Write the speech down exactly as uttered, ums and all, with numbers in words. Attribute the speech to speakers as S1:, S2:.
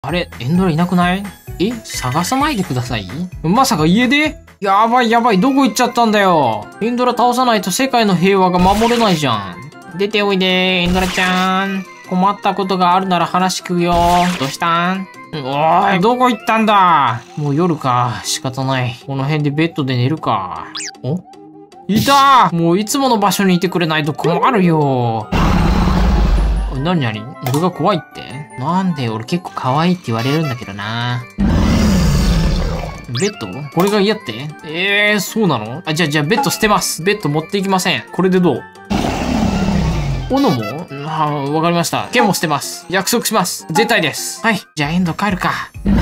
S1: あれ、エンドラいなくない？え、探さないでください？まさか家で？やばいやばい、どこ行っちゃったんだよ。エンドラ倒さないと世界の平和が守れないじゃん。出ておいで、エンドラちゃん。困ったことがあるなら話聞くよ。どうしたん？おーい、どこ行ったんだ？もう夜か。仕方ない。この辺でベッドで寝るか。お？いたー！もういつもの場所にいてくれないと困るよ。なになに？俺が怖いって？なんで俺結構可愛いって言われるんだけどな。ベッド？これが嫌って？えー、そうなの？あ、じゃあじゃあベッド捨てます。ベッド持っていきません。これでどう？斧も？あ、わかりました。剣も捨てます。約束します。絶対です。はい。じゃあエンド帰るか。